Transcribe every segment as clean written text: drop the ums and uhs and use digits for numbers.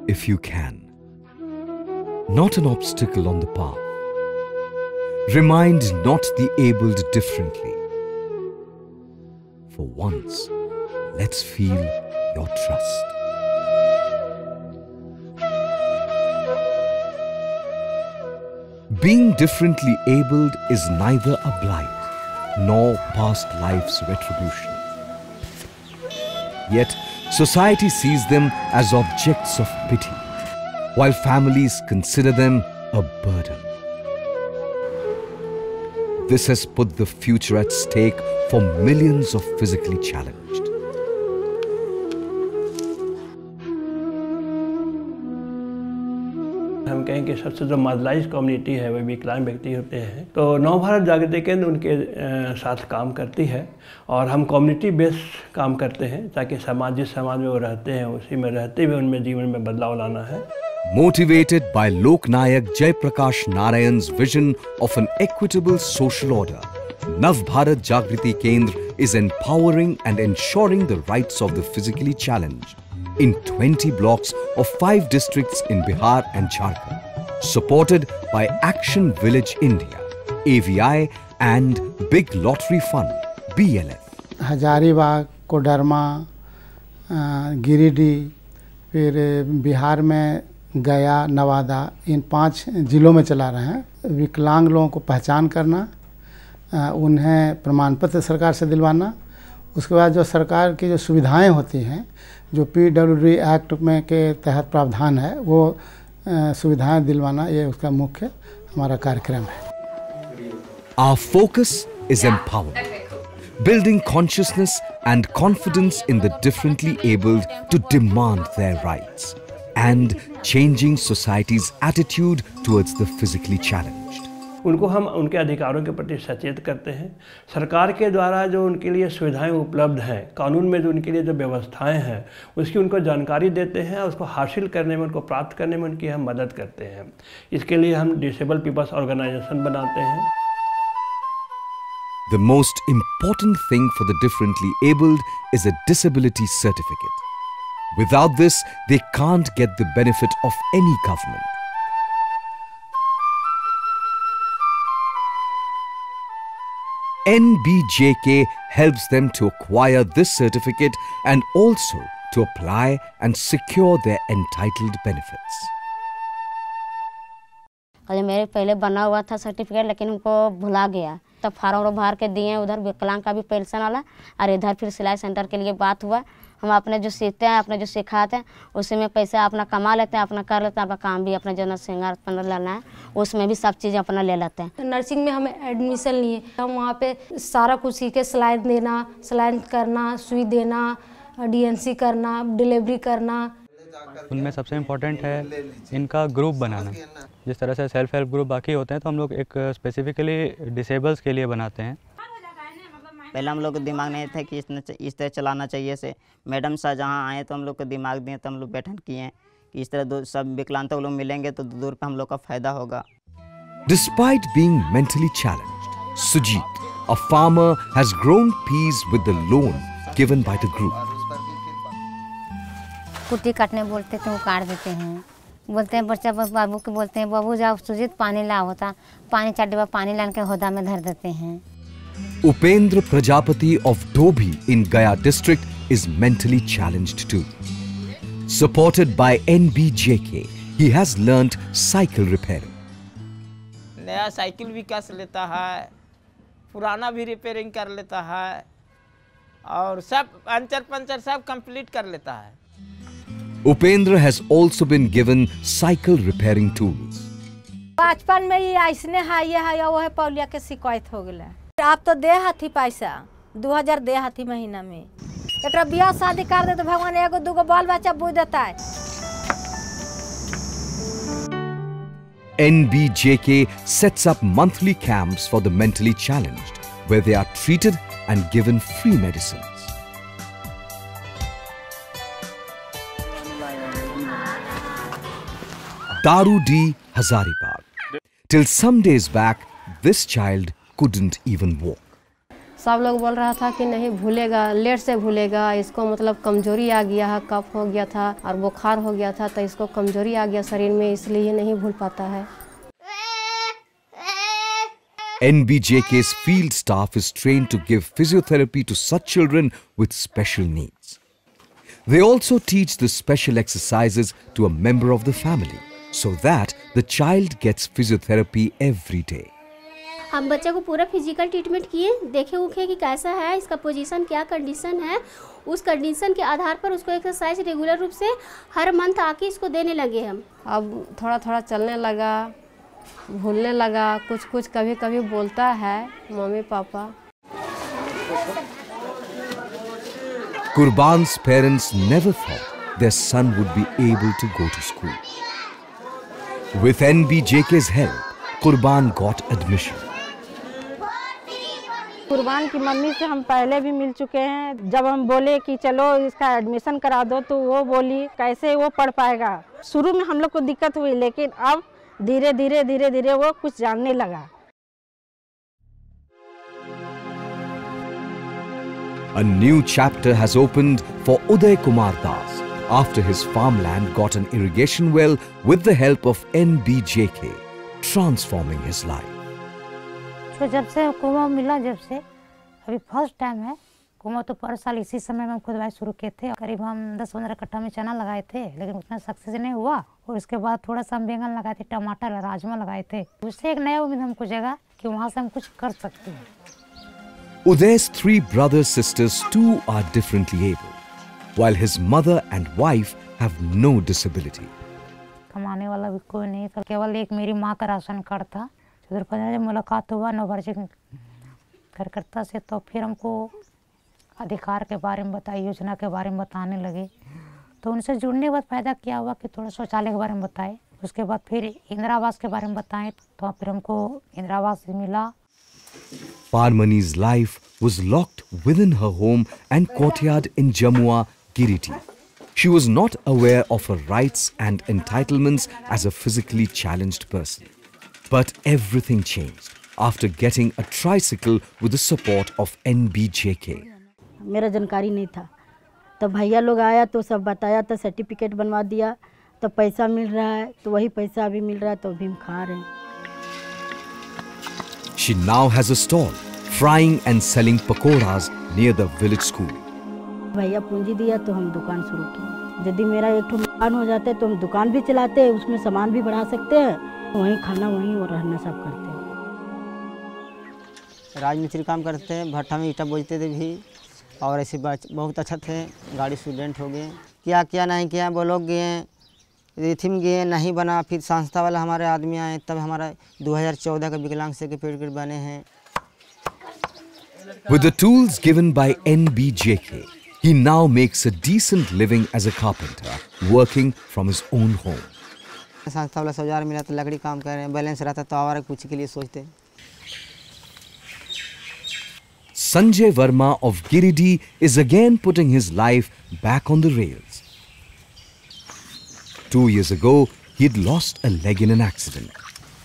if you can. Not an obstacle on the path. Remind not the abled differently. For once, let's feel your trust. Being differently abled is neither a blight nor past life's retribution. Yet, society sees them as objects of pity, while families consider them a burden. This has put the future at stake for millions of physically challenged. हम कहें कि सबसे जो marginalised community है वह विकलांग व्यक्ति होते हैं, तो नवभारत जागृति केंद्र उनके साथ काम करती है और हम कम्युनिटी बेस्ड काम करते हैं ताकि जिस समाज में वो रहते हैं उसी में रहते हुए उनमें जीवन में बदलाव लाना है. Motivated by Loknayak Jaiprakash Narayan's vision of an equitable social order, Navbharat Jagriti Kendra is empowering and ensuring the rights of the physically challenged in 20 blocks of 5 districts in Bihar and Jharkhand, supported by Action Village India, AVI and Big Lottery Fund, BLF. Hazaribagh, Koderma, Giridih, फिर बिहार में गया, नवादा, इन 5 जिलों में चला रहे हैं. विकलांग लोगों को पहचान करना, उन्हें प्रमाण पत्र सरकार से दिलवाना, उसके बाद जो सरकार की जो सुविधाएं होती हैं, जो PWD एक्ट में के तहत प्रावधान है, वो सुविधाएं दिलवाना, ये उसका मुख्य हमारा कार्यक्रम है. Our focus is empowerment, building consciousness and confidence in the differently abled to demand their rights, and changing society's attitude towards the physically challenged. उनको हम उनके अधिकारों के प्रति सचेत करते हैं. सरकार के द्वारा जो उनके लिए सुविधाएं उपलब्ध हैं, कानून में जो उनके लिए जो व्यवस्थाएं हैं, उसकी उनको जानकारी देते हैं और उसको हासिल करने में, उनको प्राप्त करने में उनकी हम मदद करते हैं. इसके लिए हम डिसेबल पीपल्स ऑर्गेनाइजेशन बनाते हैं. The most important thing for the differently abled is a disability certificate. Without this, they can't get the benefit of any government. NBJK helps them to acquire this certificate and also to apply and secure their entitled benefits. मेरे पहले बना हुआ था certificate, लेकिन हमको भुला गया. तब फार्म भर के दिए, उधर विकलांग का भी पेंशन वाला, और इधर फिर सिलाई सेंटर के लिए बात हुआ. हम अपने जो सीखते हैं, अपने जो सिखाते हैं, उसी में पैसा अपना कमा लेते हैं, अपना कर लेते हैं. अपना काम भी अपना जो सिंगार अपना लेना है, उसमें भी सब चीज़ अपना ले लेते हैं. नर्सिंग में हमें एडमिशन लिए, हम वहाँ पे सारा कुछ सीखे. सलाइन देना, सलाइन करना, सुई देना, DNC करना, डिलीवरी करना. उनमें सबसे इम्पोर्टेंट है इनका ग्रुप बनाना. जिस तरह से सेल्फ हेल्प ग्रुप बाकी होते हैं, तो हम लोग एक स्पेसिफिकली डिसेबल्स के लिए बनाते हैं. पहले हम लोग को दिमाग नहीं था कि इस तरह चलाना चाहिए. से मैडम साहब जहाँ आए तो हम लोग को दिमाग दिए, तो हम लोग बैठन किए कि इस तरह सब विकलांगता लोग मिलेंगे तो दूर पे हम लोग का फायदा होगा. Despite being mentally challenged, Sujit, a farmer, has grown peas with the loan given by the group. कुट्टी काटने बोलते तो वो काट देते हैं. बोलते हैं बच्चा बाबू के, बोलते हैं बाबू जाओ सुजीत पानी ला, होता पानी 4 डिब्बा पानी लान के होदा में धर देते हैं. Upendra Prajapati of Dobhi in Gaya district is mentally challenged too. Supported by NBJK, he has learnt cycle repairing. नया साइकिल भी कस लेता है, पुराना भी रिपेयरिंग कर लेता है, और सब पंचर पंचर सब कंप्लीट कर लेता है. Upendra has also been given cycle repairing tools. बचपन में ही ऐसने है, ये है वो है, पौलिया के शिकायत हो गया. आप तो दे हाथी पैसा 2000 दे हाथी महीना में. एक बियाह शादी कर दे तो भगवान एगो दूगो बाल बच्चा बुझ देता है. NBJK sets up monthly camps for the mentally challenged, where they are treated and given free medicines. Daru D. Hazaribagh. Till some days back, this child couldn't even walk. सब लोग बोल रहा था कि नहीं भूलेगा, लेट से भूलेगा, इसको मतलब कमजोरी आ गया है, कफ हो गया था और बुखार हो गया था, तो इसको कमजोरी आ गया शरीर में, इसलिए नहीं भूल पाता है। NBJK's field staff is trained to give physiotherapy to such children with special needs. They also teach the special exercises to a member of the family so that the child gets physiotherapy every day. हम बच्चे को पूरा physical treatment किए, देखे उखे कि कैसा है, इसका पोजीशन क्या कंडीशन है, उस कंडीशन के आधार पर उसको एक्सरसाइज रेगुलर रूप से हर मंथ आके इसको देने लगे हम। अब थोड़ा थोड़ा चलने लगा, भूलने लगा, कुछ कुछ कभी कभी बोलता है mummy papa. Qurban's parents never thought their son would be able to go to school. With NBJK's help, Qurban got admission. कुर्बान की मम्मी से हम पहले भी मिल चुके हैं। जब हम बोले कि चलो इसका एडमिशन करा दो तो वो बोली कैसे वो पढ़ पाएगा। शुरू में हम लोग को दिक्कत हुई, लेकिन अब धीरे धीरे वो कुछ जानने लगा। A new chapter has opened for Uday Kumar Das after his farmland got an irrigation well with the help of NBJK, transforming his life. तो जब से कुआं मिला, जब से अभी फर्स्ट टाइम है कुआं, तो पर साल इसी समय में हम खुदवाई शुरू किए थे। करीब हम 10-15 कट्ठा में चना लगाए थे, लेकिन उतना सक्सेस नहीं हुआ। और उसके बाद थोड़ा सा हम बैंगन लगाए थे, टमाटर, राजमा लगाए थे। उससे एक नया उम्मीद हमको जगा कि वहाँ से हम कुछ कर सकते हैं। Uday's 3 brothers sisters too are differently able, while his mother and wife have no disability. कमाने वाला भी कोई नहीं था, केवल एक मेरी माँ का राशन कार्ड था। उधर जब मुलाकात हुआ नवभारत कार्यकर्ता से, तो फिर हमको अधिकार के बारे में बताए, योजना के बारे में बताने लगे। तो उनसे जुड़ने के बाद फ़ायदा क्या हुआ कि थोड़ा शौचालय के बारे में बताए, उसके बाद फिर इंदिरा आवास के बारे में बताएं, तो फिर हमको इंदिरा आवास मिला। Parmani's life was locked within her home and courtyard in Jamua, Giridih. She was not aware of her rights and entitlements as a physically challenged person. But everything changed after getting a tricycle with the support of NBJK. मेरा जानकारी नहीं था, तब भैया लोग आया तो सब बताया, तो सर्टिफिकेट बनवा दिया, तो पैसा मिल रहा है, तो वही पैसा अभी मिल रहा है, तो अभी हम खा रहे हैं। She now has a stall, frying and selling pakoras near the village school. भैया पूंजी दिया तो हम दुकान शुरू की। यदि मेरा एक ठो मकान हो जाता है तो हम दुकान भी चलाते हैं, उसमें सामान भी बढ़ा सकते हैं, वहीं खाना वहीं और रहना सब करते हैं। राजमिस्त्री काम करते हैं, भट्टा में ईटा बोझते थे भी, और ऐसे बहुत अच्छा थे। गाड़ी स्टूडेंट हो गए, क्या क्या नहीं किया, वो लोग गए रिथिम गए, नहीं बना। फिर संस्था वाला हमारे आदमी आए, तब हमारा 2014 का विकलांग सर्टिफिकेट बने हैं। With the tools given by NBJK, he now makes a decent living as a carpenter, working from his own home. संस्था वाला 1000 मिला तो लकड़ी काम कर रहे हैं, बैलेंस रहता तो आवारा कुछ के लिए सोचते। Sanjay Verma of Giridih is again putting his life back on the rails. 2 years ago, he had lost a leg in an accident.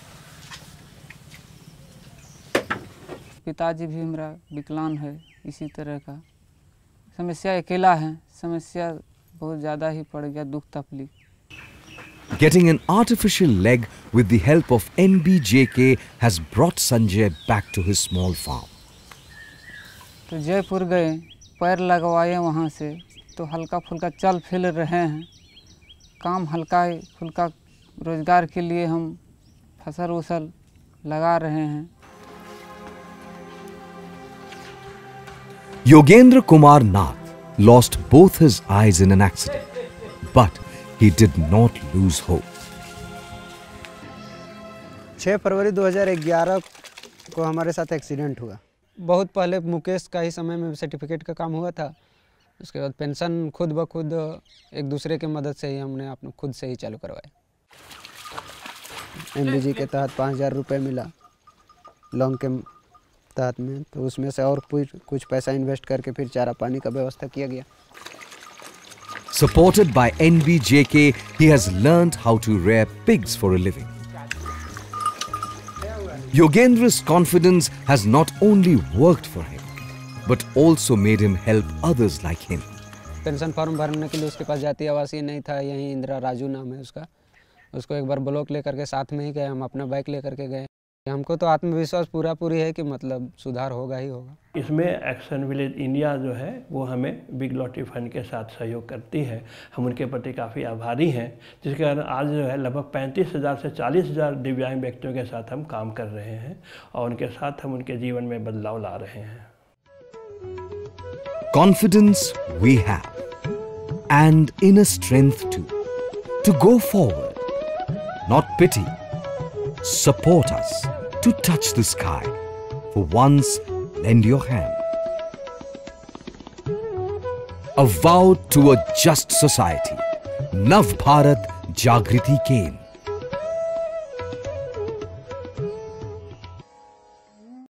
पिताजी भी मेरा विकलांग है, इसी तरह का समस्या, अकेला है, समस्या बहुत ज़्यादा ही पड़ गया, दुख तकलीफ। Getting an artificial leg with the help of NBJK has brought Sanjay back to his small farm. तो जयपुर गए, पैर लगवाए वहाँ से, तो हल्का फुल्का चल फिर रहे हैं। काम हल्का फुल्का रोजगार के लिए हम फसल उसल लगा रहे हैं। Yogendra Kumar Nath lost both his eyes in an accident, but he did not lose hope. 6 फरवरी 2011 को हमारे साथ एक्सीडेंट हुआ। बहुत पहले मुकेश का ही समय में सर्टिफिकेट का काम हुआ था। उसके बाद पेंशन खुद ब खुद एक दूसरे की मदद से ही हमने अपने खुद से ही चालू करवाया। NBJ के तहत 5000 रुपये मिला लोन के तहत में, तो उसमें से और कुछ पैसा इन्वेस्ट करके फिर चारा पानी का व्यवस्था किया गया। Supported by NBJK, he has learned how to rear pigs for a living. Yogendra's confidence has not only worked for him, but also made him help others like him. Pension form भरने के लिए उसके पास जातीय आवासीय नहीं था, यहीं इंदिरा राजू नाम है उसका। उसको एक बार ब्लॉक लेकर के साथ में ही गए, हम अपना बाइक लेकर के गए। हमको तो आत्मविश्वास पूरी है कि मतलब सुधार होगा ही होगा। इसमें एक्शन विलेज इंडिया जो है वो हमें बिग लॉटरी फंड के साथ सहयोग करती है। हम उनके प्रति काफ़ी आभारी हैं, जिसके कारण आज जो है लगभग 35,000 से 40,000 दिव्यांग व्यक्तियों के साथ हम काम कर रहे हैं और उनके साथ हम उनके जीवन में बदलाव ला रहे हैं। Confidence we have and inner strength too to go forward, not pity. Support us to touch the sky. For once, lend your hand. A vow to a just society. Nav Bharat Jagriti Kendra.